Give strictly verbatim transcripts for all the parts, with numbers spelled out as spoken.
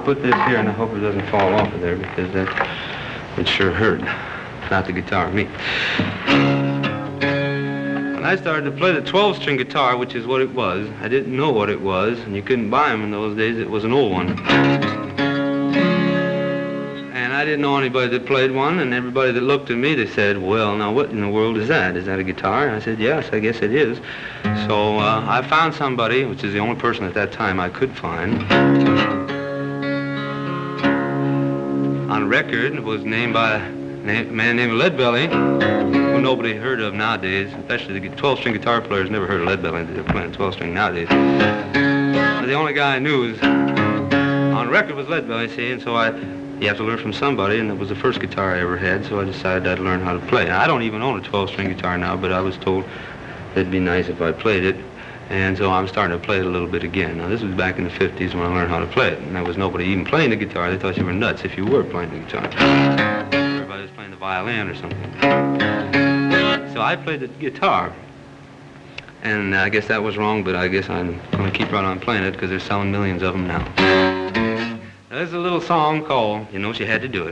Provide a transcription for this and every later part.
put this here, and I hope it doesn't fall off of there, because that would sure hurt. Not the guitar, me. When I started to play the twelve-string guitar, which is what it was, I didn't know what it was, and you couldn't buy them in those days. It was an old one. And I didn't know anybody that played one, and everybody that looked at me, they said, well, now what in the world is that? Is that a guitar? And I said, yes, I guess it is. So uh, I found somebody, which is the only person at that time I could find, on a record. It was named by a man named Leadbelly, who nobody heard of nowadays, especially the twelve-string guitar players never heard of Leadbelly. They're playing twelve-string nowadays. But the only guy I knew was on record was Leadbelly, see, and so I, you have to learn from somebody, and it was the first guitar I ever had, so I decided I'd learn how to play. Now, I don't even own a twelve-string guitar now, but I was told it'd be nice if I played it, and so I'm starting to play it a little bit again. Now, this was back in the fifties when I learned how to play it, and there was nobody even playing the guitar. They thought you were nuts if you were playing the guitar. Everybody was playing the violin or something. So I played the guitar, and I guess that was wrong, but I guess I'm going to keep right on playing it because they're selling millions of them now. Now, there's a little song called You Know She Had to Do It.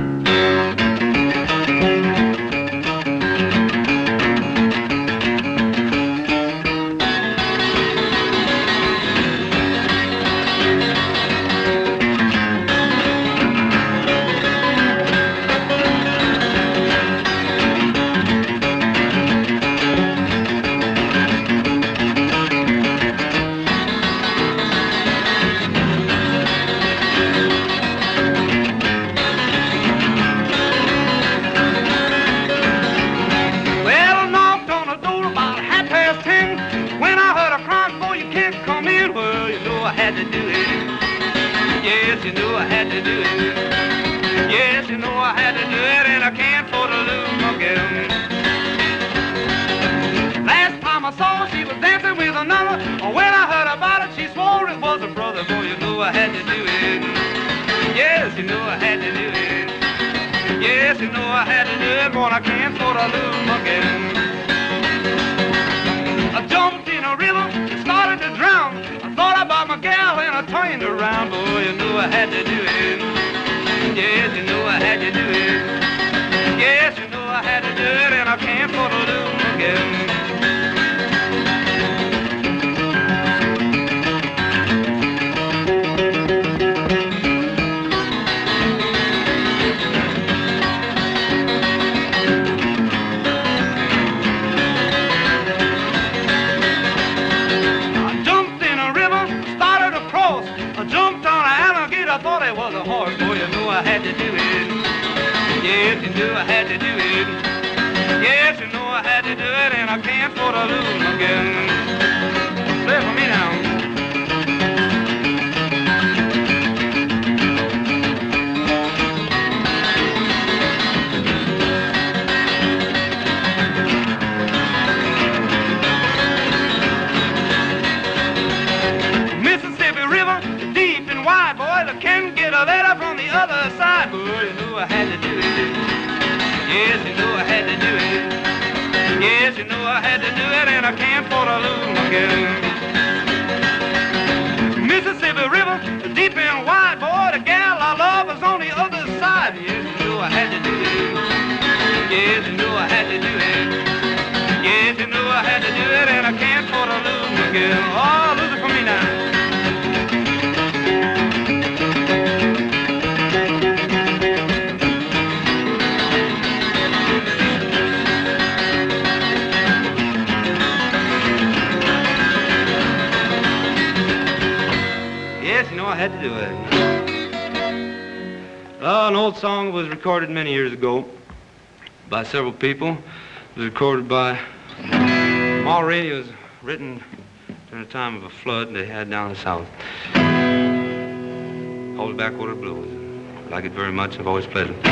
Recorded many years ago by several people. It was recorded by Ma Rainey. It was written during the time of a flood they had down the south. Called Backwater Blues. I like it very much. I've always played it.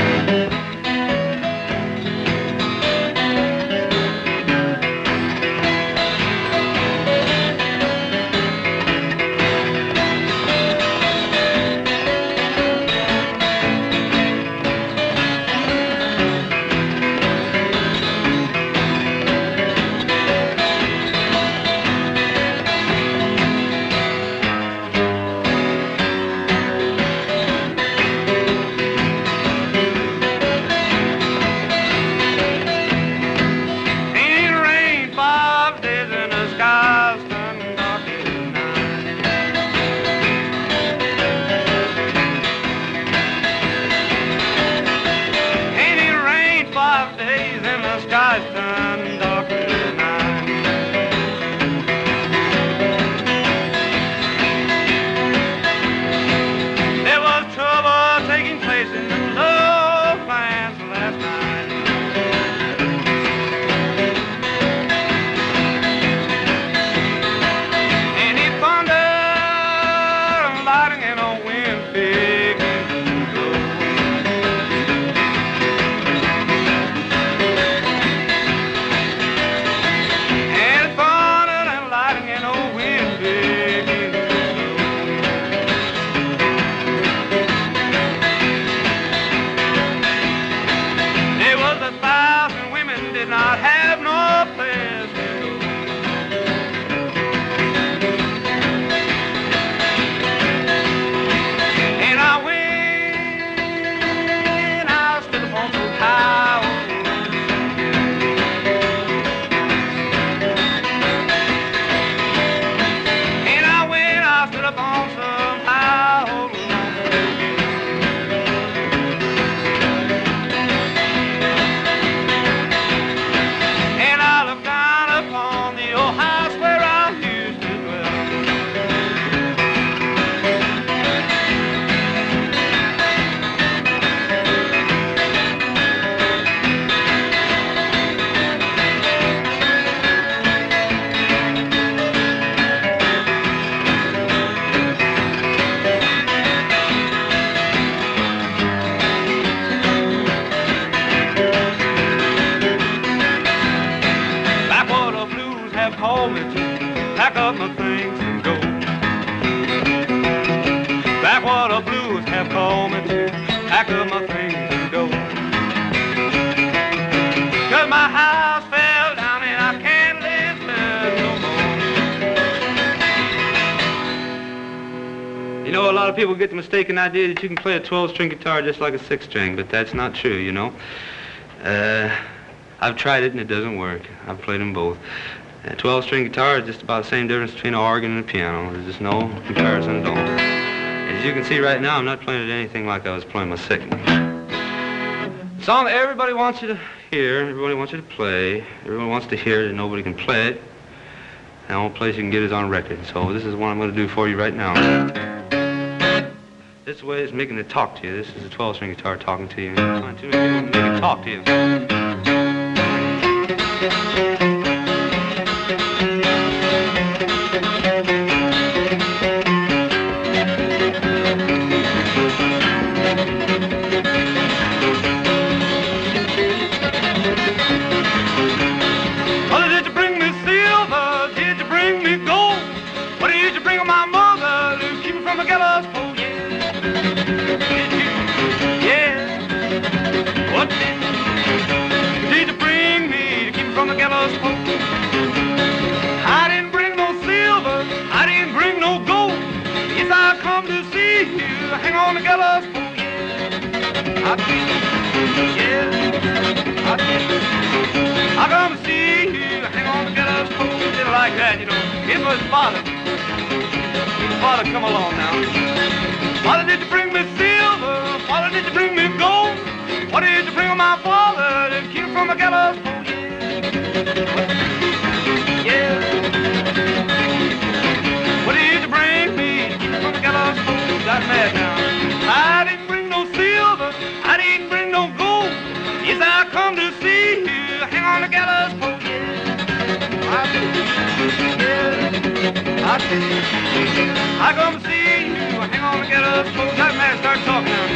That's what the blues have called me to. Pack up my things and go. 'Cause my house fell down and I can't live there no more. You know, a lot of people get the mistaken idea that you can play a twelve-string guitar just like a six-string, but that's not true, you know. Uh, I've tried it and it doesn't work. I've played them both. A twelve-string guitar is just about the same difference between an organ and a piano. There's just no comparison at all. As you can see right now, I'm not playing it anything like I was playing my second. The song that everybody wants you to hear, everybody wants you to play, everyone wants to hear it and nobody can play it. The only place you can get it is on record. So this is what I'm going to do for you right now. This way is making it talk to you. This is a twelve-string guitar talking to you. Trying to make it talk to you. I didn't bring no silver, I didn't bring no gold. Yes, I come to see you, hang on the gallows pole, yeah. I did, yeah, I did. I come to see you, hang on the gallows pole, just like that, you know. It was father, his father come along now. Father, did you bring me silver? Father, did you bring me gold? What did you bring on my father to keep from the gallows pole? Yeah. What did you bring me from the gallows pole? Got mad now. I didn't bring no silver. I didn't bring no gold. Yes, I come to see you. Hang on the gallows pole. Yeah. I did. Yeah. I did. I come to see you. Hang on the gallows pole. Got mad. Start talking now.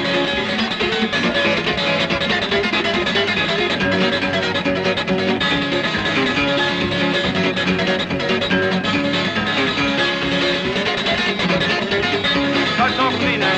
Start talking to me now.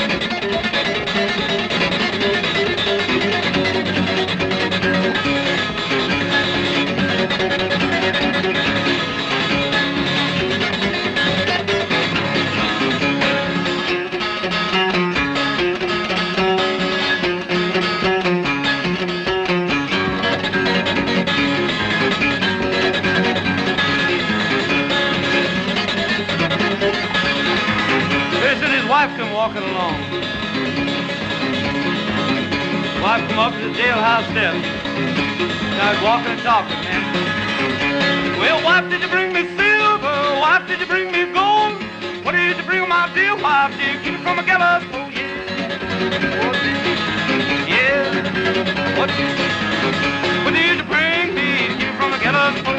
Come walking along. Wife come up to the jailhouse steps. Started walking and talking, man. Well, wife, did you bring me silver? Wife, did you bring me gold? What did you bring my dear wife? Did you keep it from a gallows pole? Yeah. What did you? Yeah. What did you? What did you bring me? Keep it from a gallows pole?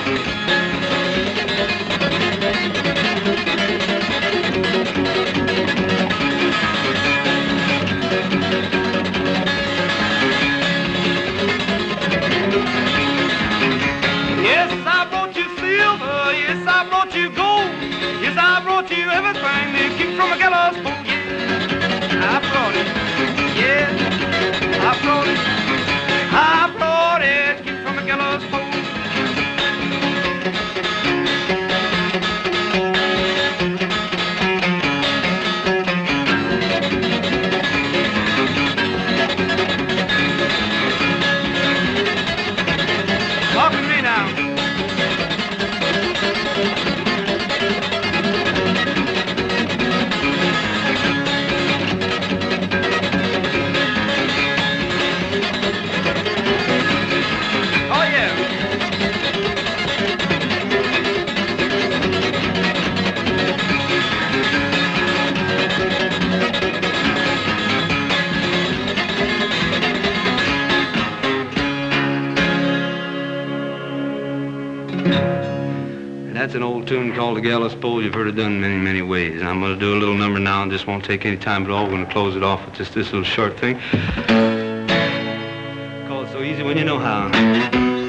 Yes, I brought you silver. Yes, I brought you gold. Yes, I brought you everything that keep from a gallows pole. Yeah, I brought it. Yeah, I brought it. I brought it. Keep from a gallows pole. Talk to me now. Oh, yeah. That's an old tune called The Gallows Pole. You've heard it done many, many ways. And I'm going to do a little number now and just won't take any time at all. We're going to close it off with just this little short thing. Called So Easy When You Know How.